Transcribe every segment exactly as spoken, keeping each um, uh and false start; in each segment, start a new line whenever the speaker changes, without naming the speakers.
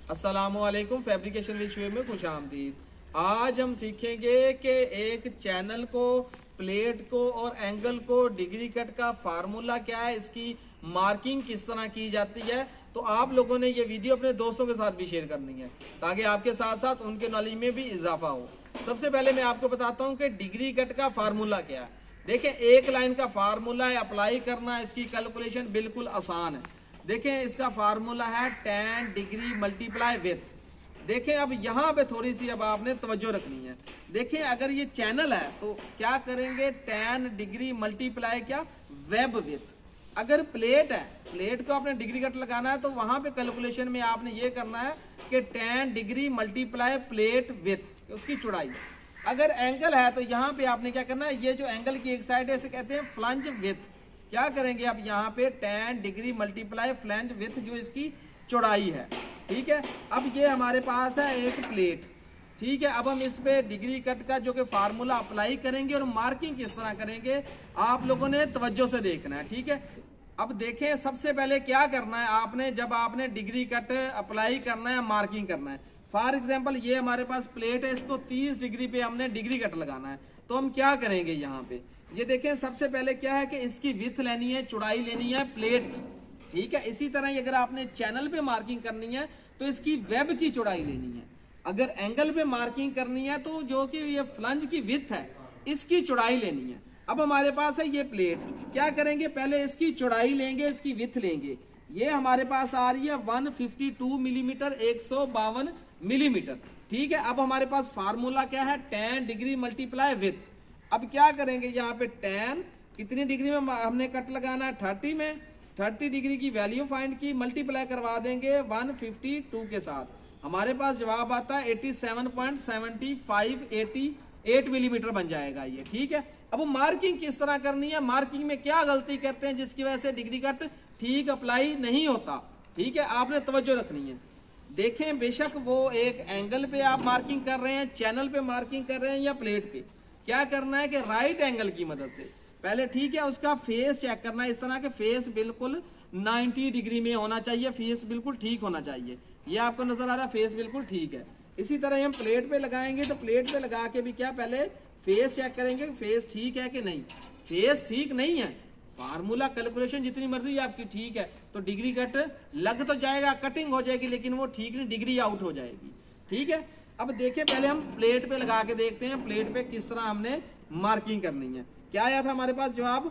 अस्सलामुअलैकुम, fabrication with Shoaib में खुश आमदीद। आज हम सीखेंगे कि एक चैनल को, प्लेट को और एंगल को डिग्री कट का फार्मूला क्या है, इसकी मार्किंग किस तरह की जाती है। तो आप लोगों ने ये वीडियो अपने दोस्तों के साथ भी शेयर करनी है ताकि आपके साथ साथ उनके नॉलेज में भी इजाफा हो। सबसे पहले मैं आपको बताता हूँ कि डिग्री कट का फार्मूला क्या है। देखें, एक लाइन का फार्मूला है, अप्लाई करना, इसकी कैलकुलेशन बिल्कुल आसान है। देखें, इसका फार्मूला है टेन डिग्री मल्टीप्लाई विथ। देखें, अब यहाँ पे थोड़ी सी अब आपने तवज्जो रखनी है। देखें, अगर ये चैनल है तो क्या करेंगे, टेन डिग्री मल्टीप्लाई क्या, वेब विथ। अगर प्लेट है, प्लेट को आपने डिग्री कट लगाना है तो वहां पे कैलकुलेशन में आपने ये करना है कि ten degree multiply plate with, उसकी चौड़ाई। अगर एंगल है तो यहाँ पे आपने क्या करना है, ये जो एंगल की एक साइड है इसे कहते हैं फ्लंज विथ। क्या करेंगे आप यहाँ पे ten degree multiply flange with, जो इसकी चौड़ाई है। ठीक है, अब ये हमारे पास है एक प्लेट। ठीक है, अब हम इस पे डिग्री कट का जो कि फार्मूला अप्लाई करेंगे और मार्किंग किस तरह करेंगे आप लोगों ने तवज्जो से देखना है। ठीक है, अब देखें, सबसे पहले क्या करना है आपने, जब आपने डिग्री कट अप्लाई करना है, मार्किंग करना है। फॉर एग्जाम्पल ये हमारे पास प्लेट है, इसको तीस डिग्री पे हमने डिग्री कट लगाना है। तो हम क्या करेंगे, यहाँ पे ये देखें, सबसे पहले क्या है कि इसकी विथ लेनी है, चौड़ाई लेनी है प्लेट की। ठीक है, इसी तरह अगर आपने चैनल पे मार्किंग करनी है तो इसकी वेब की चौड़ाई लेनी है। अगर एंगल पे मार्किंग करनी है तो जो कि ये फ्लंज की विथ है, इसकी चौड़ाई लेनी है। अब हमारे पास है ये प्लेट, क्या करेंगे, पहले इसकी चौड़ाई लेंगे, इसकी विथ लेंगे। ये हमारे पास आ रही है वन फिफ्टी टू मिलीमीटर, एक सौ बावन मिलीमीटर। ठीक है, अब हमारे पास फार्मूला क्या है, टेन डिग्री मल्टीप्लाई विथ। अब क्या करेंगे, यहाँ पे टेन कितनी डिग्री में हमने कट लगाना है, थर्टी में। थर्टी डिग्री की वैल्यू फाइंड की, मल्टीप्लाई करवा देंगे वन फिफ्टी टू के साथ। हमारे पास जवाब आता है eighty seven point seven five eighty eight millimetre बन जाएगा ये। ठीक है, अब मार्किंग किस तरह करनी है, मार्किंग में क्या गलती करते हैं जिसकी वजह से डिग्री कट ठीक अप्लाई नहीं होता। ठीक है, आपने तवज्जो रखनी है। देखें, बेशक वो एक एंगल पे आप मार्किंग कर रहे हैं, चैनल पे मार्किंग कर रहे हैं या प्लेट पे, क्या करना है कि राइट एंगल की मदद से पहले, ठीक है, उसका फेस चेक करना है। इस तरह के फेस बिल्कुल नाइन्टी डिग्री में होना चाहिए, फेस बिल्कुल ठीक होना चाहिए। ये आपको नजर आ रहा है, फेस बिल्कुल ठीक है। इसी तरह हम प्लेट पे लगाएंगे तो प्लेट पे लगा के भी क्या, पहले फेस चेक करेंगे, फेस ठीक है कि नहीं। फेस ठीक नहीं है, फार्मूला कैलकुलेशन जितनी मर्जी आपकी ठीक है तो डिग्री कट लग तो जाएगा, कटिंग हो जाएगी, लेकिन वो ठीक नहीं, डिग्री आउट हो जाएगी। ठीक है, अब देखें, पहले हम प्लेट पे लगा के देखते हैं प्लेट पे किस तरह हमने मार्किंग करनी है। क्या आया था हमारे पास जवाब,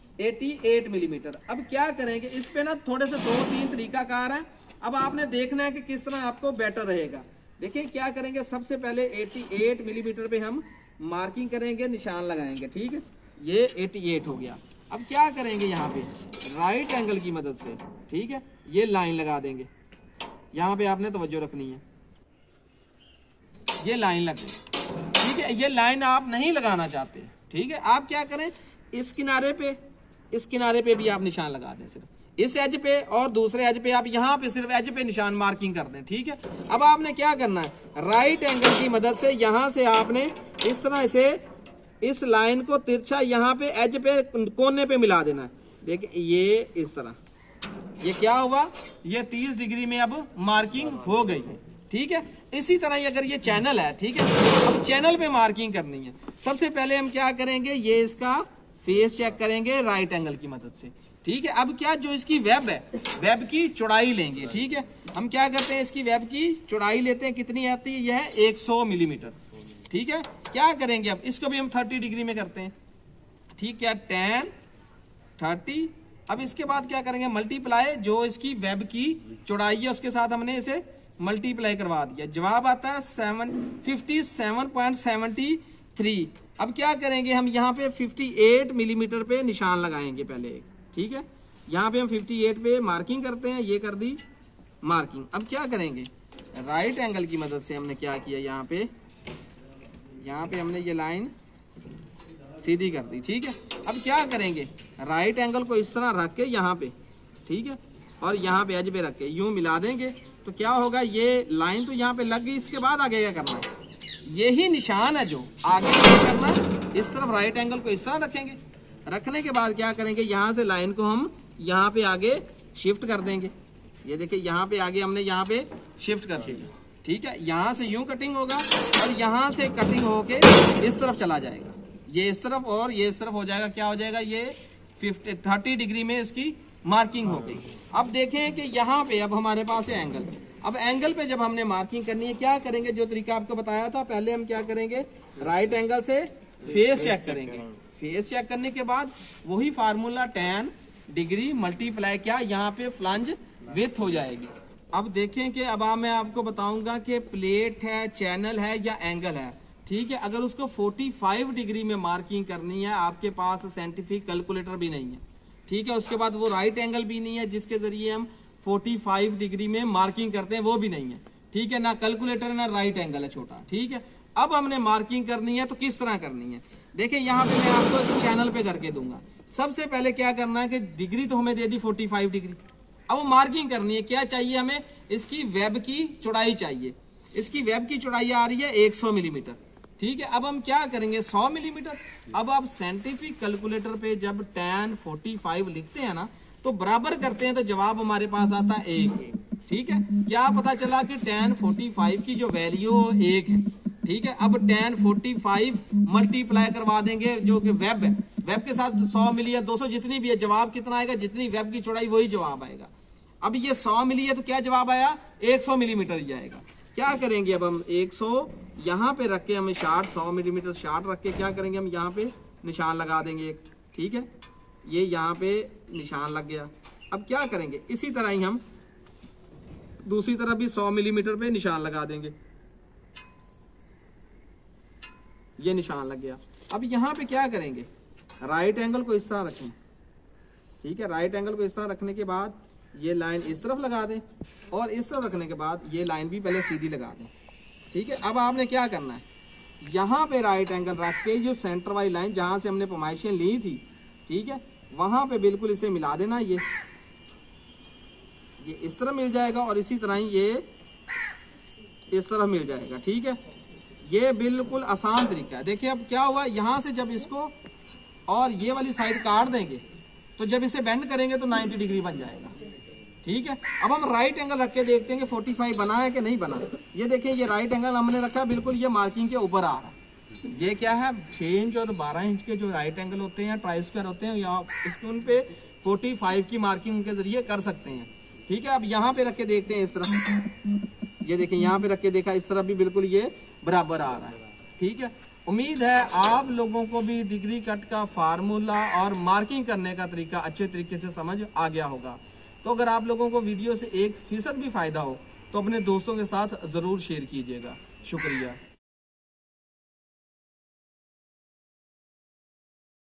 अठासी मिलीमीटर। अब क्या करेंगे, इस पे ना थोड़े से दो तीन तरीकाकार है। अब आपने देखना है कि किस तरह आपको बेटर रहेगा। देखिए क्या करेंगे, सबसे पहले अठासी मिलीमीटर पे हम मार्किंग करेंगे, निशान लगाएंगे। ठीक है, ये अठासी हो गया। अब क्या करेंगे, यहाँ पे राइट एंगल की मदद से, ठीक है, ये लाइन लगा देंगे। यहाँ पे आपने तवज्जो रखनी है, ये लाइन लग गई। ठीक है, ये लाइन आप नहीं लगाना चाहते। ठीक है, आप क्या करें, इस किनारे पे, इस किनारे पे भी आप निशान लगा दें, सिर्फ इस एज पे और दूसरे एज पे आप यहाँ पे सिर्फ एज पे निशान मार्किंग कर दें। ठीक है, अब आपने क्या करना है, राइट एंगल की मदद से यहाँ से आपने इस तरह से इस लाइन को तिरछा यहाँ पे एज पे कोने पे मिला देना है। देखिए ये इस तरह, ये क्या हुआ, ये तीस डिग्री में अब मार्किंग हो गई। ठीक है, इसी तरह अगर ये चैनल है, ठीक है, अब चैनल पे मार्किंग करनी है। सबसे पहले हम क्या करेंगे, ये इसका फेस चेक करेंगे राइट एंगल की मदद से। ठीक है, अब क्या, जो इसकी वेब है, वेब की चौड़ाई लेंगे। ठीक है, हम क्या करते हैं, इसकी वेब की चौड़ाई लेते हैं, कितनी आती है, यह है एक सौ मिलीमीटर। ठीक है, क्या करेंगे, अब इसको भी हम तीस डिग्री में करते हैं। ठीक है, टेन थर्टी। अब इसके बाद क्या करेंगे, मल्टीप्लाई, जो इसकी वेब की चौड़ाई है उसके साथ हमने इसे मल्टीप्लाई करवा दिया। जवाब आता है seven fifty seven point seventy three. अब क्या करेंगे, हम यहाँ पे अट्ठावन मिलीमीटर पे निशान लगाएंगे पहले। ठीक है, यहाँ पे हम अट्ठावन पे मार्किंग करते हैं, ये कर दी मार्किंग। अब क्या करेंगे, राइट एंगल की मदद से हमने क्या किया, यहाँ पे यहाँ पे हमने ये लाइन सीधी कर दी। ठीक है, अब क्या करेंगे, राइट एंगल को इस तरह रख के यहाँ पे, ठीक है, और यहाँ पे एज पे रख के यूं मिला देंगे तो क्या होगा, ये लाइन तो यहाँ पे लग गई। इसके बाद आगे क्या करना है, यही निशान है जो आगे क्या करना है, इस तरफ राइट एंगल को इस तरह रखेंगे। रखने के बाद क्या करेंगे, यहाँ से लाइन को हम यहाँ पे आगे शिफ्ट कर देंगे। ये देखिए यहाँ पे आगे हमने यहाँ पे शिफ्ट कर दिया, ठीक है। यहाँ से यूं कटिंग होगा और यहाँ से कटिंग होके इस तरफ चला जाएगा, ये इस तरफ और ये इस तरफ हो जाएगा। क्या हो जाएगा, ये फिफ्टी थर्टी डिग्री में इसकी मार्किंग हो गई। अब देखें कि यहाँ पे अब हमारे पास है एंगल। अब एंगल पे जब हमने मार्किंग करनी है, क्या करेंगे, जो तरीका आपको बताया था, पहले हम क्या करेंगे, राइट एंगल से फेस चेक करेंगे। फेस चेक करने के बाद वही फार्मूला टेन डिग्री मल्टीप्लाई क्या, यहाँ पे फ्लंज विथ हो जाएगी। अब देखें कि अब मैं आपको बताऊंगा कि प्लेट है, चैनल है या एंगल है, ठीक है। अगर उसको पैंतालीस डिग्री में मार्किंग करनी है, आपके पास साइंटिफिक कैलकुलेटर भी नहीं है, ठीक है, उसके बाद वो राइट एंगल भी नहीं है जिसके जरिए हम पैंतालीस डिग्री में मार्किंग करते हैं, वो भी नहीं है, ठीक है, ना कैलकुलेटर ना राइट एंगल है छोटा, ठीक है। अब हमने मार्किंग करनी है तो किस तरह करनी है, देखिए यहाँ पे मैं आपको एक चैनल पे करके दूंगा। सबसे पहले क्या करना है कि डिग्री तो हमें दे दी पैंतालीस डिग्री, अब मार्किंग करनी है। क्या चाहिए हमें, इसकी वेब की चौड़ाई चाहिए। इसकी वेब की चौड़ाई आ रही है एक सौ मिलीमीटर, ठीक है। अब हम क्या करेंगे, सौ मिलीमीटर। अब आप साइंटिफिक कैलकुलेटर पे जब टेन पैंतालीस लिखते हैं ना, तो बराबर करते हैं तो जवाब हमारे पास आता है एक, ठीक है। क्या पता चला कि टेन पैंतालीस की जो वैल्यू एक है, ठीक है। अब टेन पैंतालीस मल्टीप्लाई करवा देंगे जो कि वेब है, वेब के साथ सौ मिली है, दो सौ जितनी भी है, जवाब कितना आएगा, जितनी वेब की चौड़ाई वही जवाब आएगा। अब ये सौ मिली है तो क्या जवाब आया, एक सौ मिलीमीटर ही आएगा। क्या करेंगे, अब हम एक सौ यहाँ पे रख के हमें शार्ट सौ मिलीमीटर शार्ट रख के क्या करेंगे, हम यहाँ पे निशान लगा देंगे, ठीक है। ये यहाँ पे निशान लग गया। अब क्या करेंगे, इसी तरह ही हम दूसरी तरफ भी सौ मिलीमीटर पे निशान लगा देंगे, ये निशान लग गया। अब यहाँ पे क्या करेंगे, राइट एंगल को इस तरह रखें, ठीक है। राइट एंगल को इस तरह रखने के बाद ये लाइन इस तरफ लगा दें और इस तरफ रखने के बाद ये लाइन भी पहले सीधी लगा दें, ठीक है। अब आपने क्या करना है, यहाँ पे राइट एंगल रख के जो सेंटर वाली लाइन जहाँ से हमने पैमाइशें ली थी, ठीक है, वहाँ पे बिल्कुल इसे मिला देना। ये ये इस तरह मिल जाएगा और इसी तरह ही ये इस तरह मिल जाएगा, ठीक है। ये बिल्कुल आसान तरीका है। देखिए अब क्या हुआ, यहाँ से जब इसको और ये वाली साइड काट देंगे तो जब इसे बेंड करेंगे तो नब्बे डिग्री बन जाएगा, ठीक है। अब हम राइट एंगल रख के देखते हैं कि पैंतालीस बना है कि नहीं बना। ये देखें, ये राइट एंगल हमने रखा है, बिल्कुल ये मार्किंग के ऊपर आ रहा है। ये क्या है, छः इंच और बारह इंच के जो राइट एंगल होते हैं, ट्राई स्क्वायर होते हैं, यहाँ उन पे पैंतालीस की मार्किंग के जरिए कर सकते हैं, ठीक है। अब यहाँ पे रख के देखते हैं इस तरफ, ये देखें यहाँ पे रख के देखा, इस तरफ भी बिल्कुल ये बराबर आ रहा है, ठीक है। उम्मीद है आप लोगों को भी डिग्री कट का फार्मूला और मार्किंग करने का तरीका अच्छे तरीके से समझ आ गया होगा। तो अगर आप लोगों को वीडियो से एक फीसद भी फ़ायदा हो तो अपने दोस्तों के साथ ज़रूर शेयर कीजिएगा। शुक्रिया।